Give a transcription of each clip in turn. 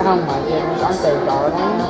Oh my goodness, aren't they darling?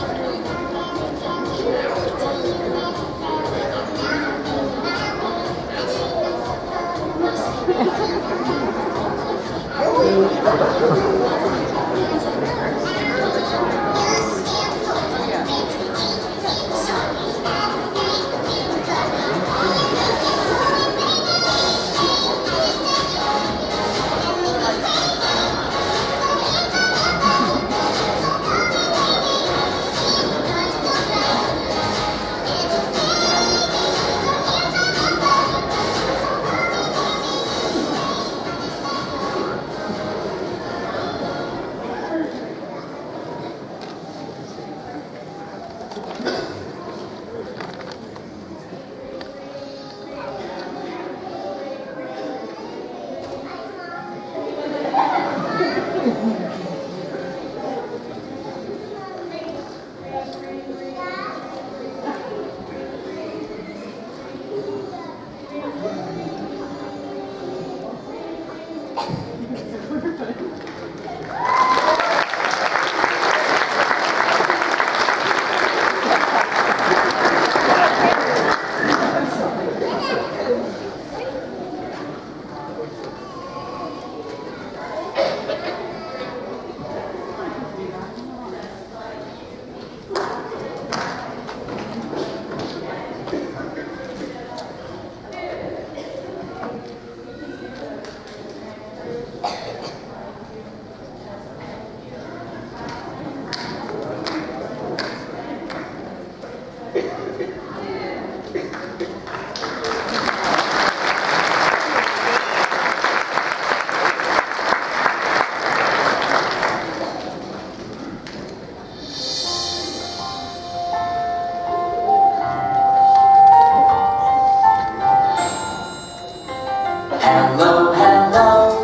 Hello, hello,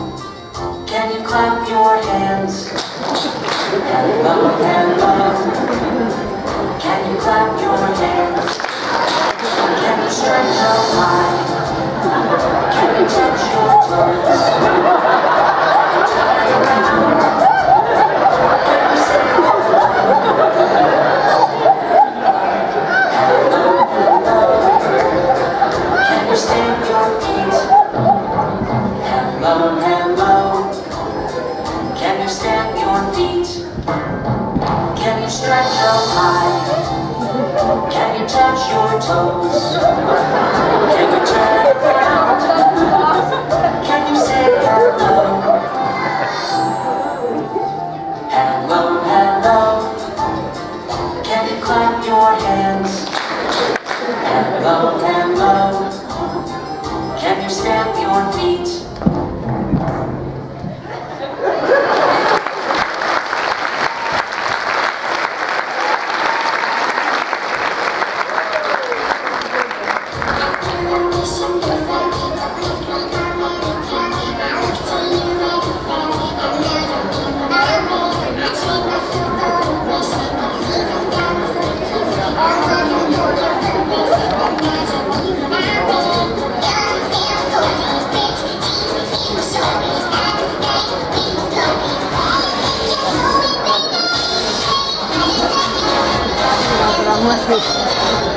can you clap your hands? Hello, hello, can you clap your hands? Can you stretch out high? Can you touch your toes? Can you turn around? Can you say hello? Hello, hello, can you stamp your feet? Hello, hello, can you stamp your feet? Can you stretch out high? Can you touch your toes? Can you turn around? Can you say hello? Hello, hello, can you clap your hands? Hello, hello, can you stamp your feet? Vamos a